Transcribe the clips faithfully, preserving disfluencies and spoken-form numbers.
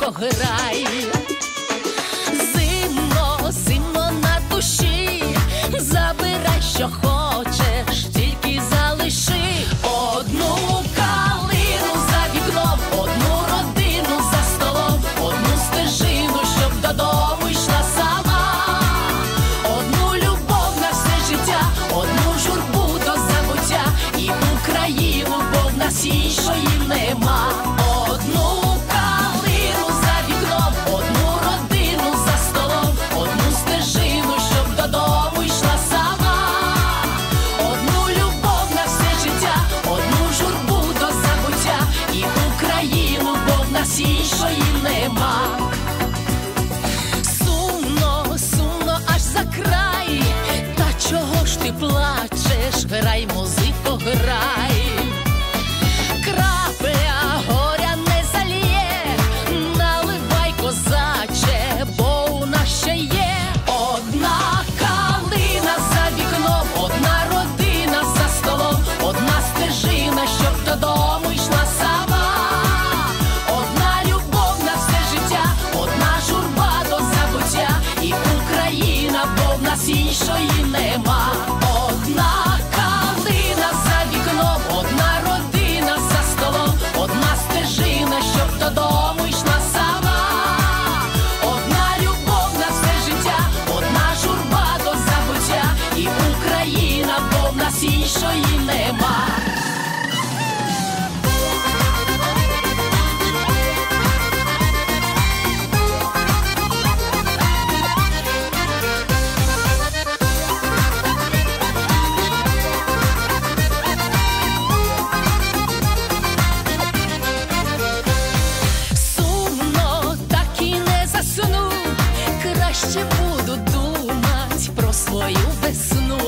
музико, грай. Зимно, зимно на душі, забирай, що хочеш, тільки залиши одну калину за вікном, одну родину за столом, одну стежину, щоб додому йшла сама, одну любов на все життя, одну журбу до забуття і Україну, бо в нас іншої нема. Одну калину за вікном, одну родину за столом, одну стежину, щоб додому йшла сама, одну любов на все життя, одну журбу до забуття і Україну, бо в нас іншої нема. Сумно, сумно аж за край, та чого ж ти плачеш? Грай, музико, грай. Крапля горя не залє, наливай, козаче, бо у нас ще є одна калина за вікном, одна родина за столом, одна стежина, щоб додому йшла сама, одна любов на все життя, одна журба до забуття і Україна, бо в нас іншої нема. Одна калина за вікном, одна родина за столом, одна стежина, щоб додому йшла сама, одна любов на все життя, одна журба до забуття і Україна, бо в нас іншої нема. Краще буду думать про свою весну,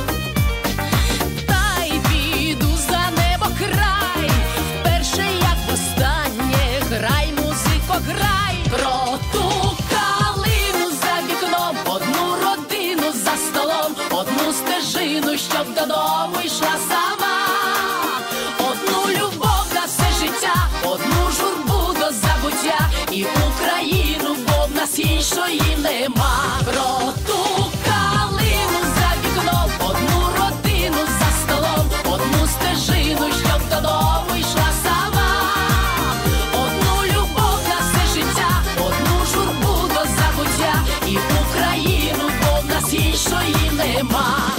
та й піду за небо край, вперше як востаннє. Грай, музико, грай. Про ту калину за вікном, одну родину за столом, одну стежину, щоб додому йшла сама, одну любов на все життя, одну журбу до забуття і Україну, бо в нас іншої нема. Про ту калину за вікном, одну родину за столом, одну стежину, щоб додому йшла сама, одну любов на все життя, одну журбу до забуття і Україну, бо в нас іншої нема.